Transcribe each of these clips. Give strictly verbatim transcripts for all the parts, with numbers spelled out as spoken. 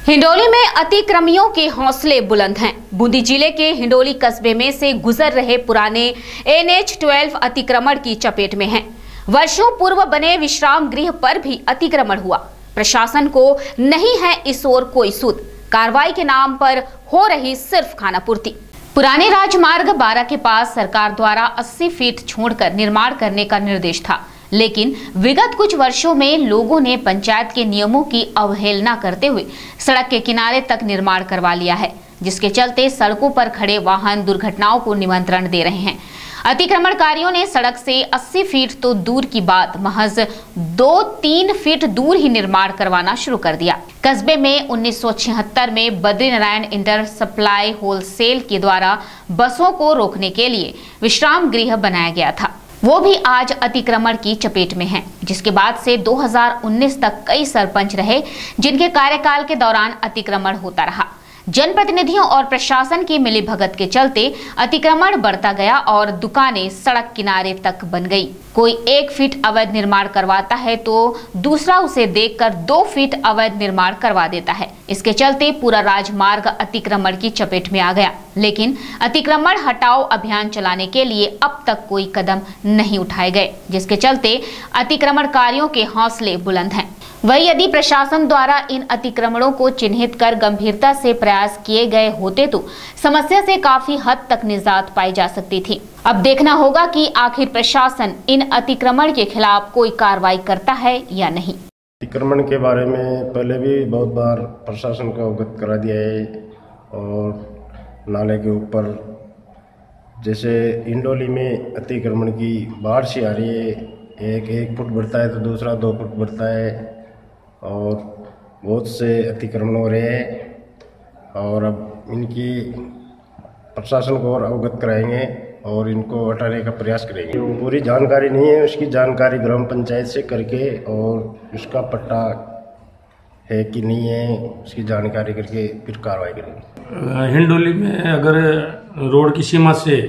हिंडोली में अतिक्रमियों के हौसले बुलंद हैं। बूंदी जिले के हिंडोली कस्बे में से गुजर रहे पुराने एन एच बारह अतिक्रमण की चपेट में हैं। वर्षों पूर्व बने विश्राम गृह पर भी अतिक्रमण हुआ। प्रशासन को नहीं है इस ओर कोई सूद। कार्रवाई के नाम पर हो रही सिर्फ खानापूर्ति। पुराने राजमार्ग बारह के पास सरकार द्वारा अस्सी फीट छोड़कर निर्माण करने का निर्देश था, लेकिन विगत कुछ वर्षों में लोगों ने पंचायत के नियमों की अवहेलना करते हुए सड़क के किनारे तक निर्माण करवा लिया है, जिसके चलते सड़कों पर खड़े वाहन दुर्घटनाओं को निमंत्रण दे रहे हैं। अतिक्रमणकारियों ने सड़क से अस्सी फीट तो दूर की बात महज दो तीन फीट दूर ही निर्माण करवाना शुरू कर दिया। कस्बे में उन्नीस सौ छिहत्तर में बद्रीनारायण इंटर सप्लाई होलसेल के द्वारा बसों को रोकने के लिए विश्राम गृह बनाया गया था, वो भी आज अतिक्रमण की चपेट में है, जिसके बाद से दो हज़ार उन्नीस तक कई सरपंच रहे जिनके कार्यकाल के दौरान अतिक्रमण होता रहा। जनप्रतिनिधियों और प्रशासन की मिलीभगत के चलते अतिक्रमण बढ़ता गया और दुकानें सड़क किनारे तक बन गई। कोई एक फीट अवैध निर्माण करवाता है तो दूसरा उसे देखकर दो फीट अवैध निर्माण करवा देता है। इसके चलते पूरा राजमार्ग अतिक्रमण की चपेट में आ गया, लेकिन अतिक्रमण हटाओ अभियान चलाने के लिए अब तक कोई कदम नहीं उठाए गए, जिसके चलते अतिक्रमणकारियों के हौसले बुलंद हैं। वही यदि प्रशासन द्वारा इन अतिक्रमणों को चिन्हित कर गंभीरता से प्रयास किए गए होते तो समस्या से काफी हद तक निजात पाई जा सकती थी। अब देखना होगा कि आखिर प्रशासन इन अतिक्रमण के खिलाफ कोई कार्रवाई करता है या नहीं। अतिक्रमण के बारे में पहले भी बहुत बार प्रशासन को अवगत करा दिया है, और नाले के ऊपर जैसे हिंडोली में अतिक्रमण की बाढ़ सी आ रही है, एक एक फुट बढ़ता है तो दूसरा दो फुट बढ़ता है, और बहुत से अतिक्रमण हो रहे हैं। और अब इनकी प्रशासन को और अवगत कराएंगे और इनको हटाने का प्रयास करेंगे। जो पूरी जानकारी नहीं है उसकी जानकारी ग्राम पंचायत से करके और उसका पट्टा है कि नहीं है उसकी जानकारी करके फिर कार्रवाई करेंगे। हिंडोली में अगर रोड की सीमा से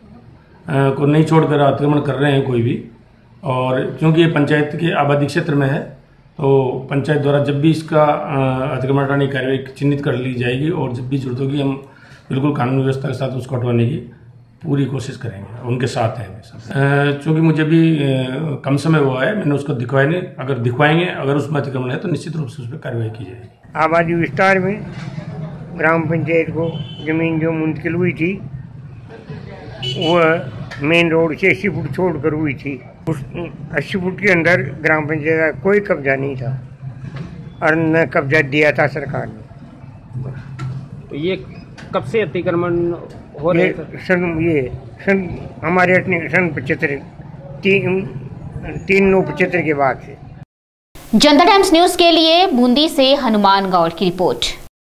को नहीं छोड़कर अतिक्रमण कर रहे हैं कोई भी, और क्योंकि ये पंचायत के आबादी क्षेत्र में है तो पंचायत द्वारा जब भी इसका अतिक्रमण हटाने की कार्रवाई चिन्हित कर ली जाएगी, और जब भी जरूरत होगी हम बिल्कुल कानून व्यवस्था के साथ उसको हटवाने की पूरी कोशिश करेंगे, उनके साथ हैं। चूँकि मुझे भी कम समय हुआ है, मैंने उसको दिखवाया नहीं। अगर दिखवाएंगे, अगर उसमें अतिक्रमण है तो निश्चित रूप से उस पर कार्रवाई की जाएगी। आबादी विस्तार में ग्राम पंचायत को जमीन जो मुंतकिल हुई थी वह मेन रोड से अस्सी फुट छोड़ कर हुई थी। उस अस्सी फुट के अंदर ग्राम पंचायत का कोई कब्जा नहीं था और न कब्जा दिया था सरकार ने। तो ये कब से अतिक्रमण हो रहे थे? सन ये सन हमारे सन पचहत्तर तीन तीन नौ पचहत्तर के बाद से। जनता टाइम्स न्यूज के लिए बूंदी से हनुमान गौड़ की रिपोर्ट।